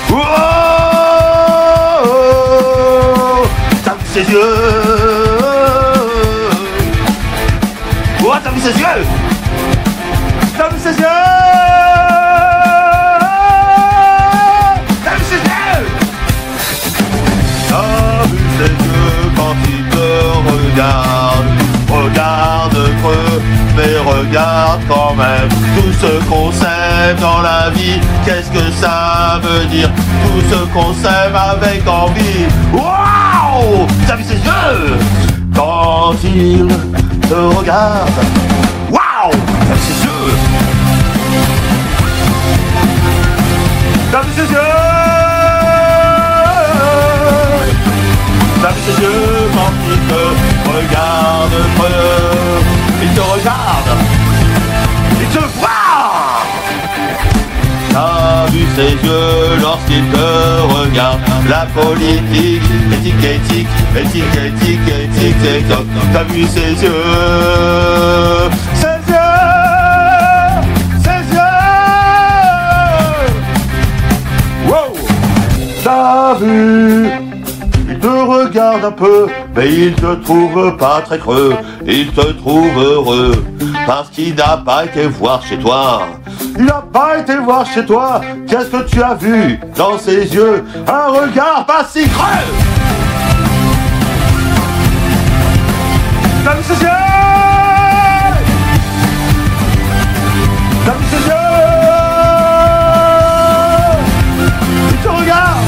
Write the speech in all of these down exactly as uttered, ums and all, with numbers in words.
Oh, t'as vu ses yeux? Oh, t'as vu ses yeux? T'as vu ses yeux? T'as vu ses yeux? T'as vu ses yeux quand il te regarde? Regarde creux, mais regarde quand même. Tout ce qu'on sème dans la vie, qu'est-ce que ça veut dire? Tout ce qu'on sème avec envie. Waouh! T'as vu ses yeux? Quand il te regarde. Waouh! T'as vu ses yeux? T'as vu ses yeux? T'as vu ses yeux quand il te regarde creux? Il te regarde. Il te voit. T'as vu ses yeux lorsqu'il te regarde? La politique, éthique, éthique, éthique, éthique, éthique, éthique. T'as vu ses yeux? Ses yeux, ses yeux. Wow. T'as vu? Il te regarde un peu, mais il te trouve pas très creux. Il te trouve heureux, parce qu'il n'a pas été voir chez toi. Il n'a pas été voir chez toi. Qu'est-ce que tu as vu dans ses yeux? Un regard pas si creux. T'as vu ses yeux? T'as vu ses yeux? Il te regarde.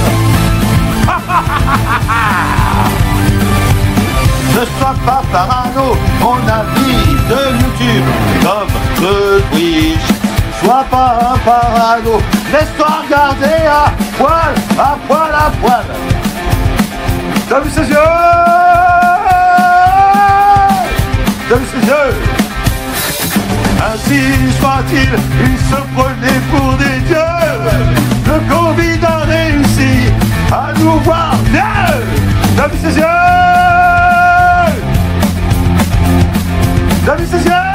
Ne sois pas parano, mon ami de YouTube, comme de Twitch. Sois pas un parano, laisse-toi regarder à poil, à poil, à poil. T'as vu ses yeux? T'as vu ses yeux? Ainsi soit-il, il se prenait pour des dieux. Le Covid a réussi à nous voir mieux. T'as vu ses yeux? T'as vu ses yeux?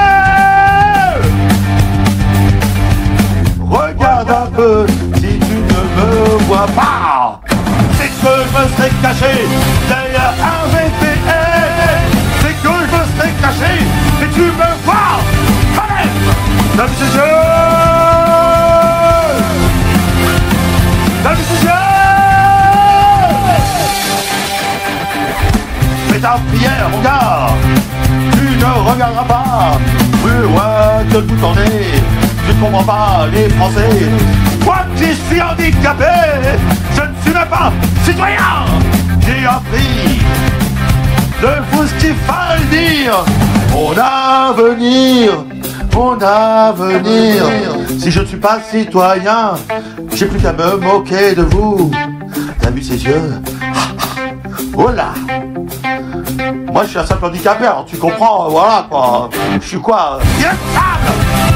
Regarde un peu, si tu ne me vois pas, c'est que je me serais caché derrière un V P N. C'est que je me serais caché, et tu me vois quand même. T'as vu ses yeux? T'as vu ses yeux? Fais ta prière, mon gars. Tu ne regarderas pas plus loin que le bout de ton nez. Tu ne comprends pas les Français. Moi qui suis handicapé, je ne suis même pas citoyen. J'ai appris de vous ce qu'il fallait dire. Mon avenir, mon avenir. Si je ne suis pas citoyen, j'ai plus qu'à me moquer de vous. T'as vu ses yeux? Oh là! Moi je suis un simple handicapé, alors tu comprends, voilà quoi. Je suis quoi? Irréprochable!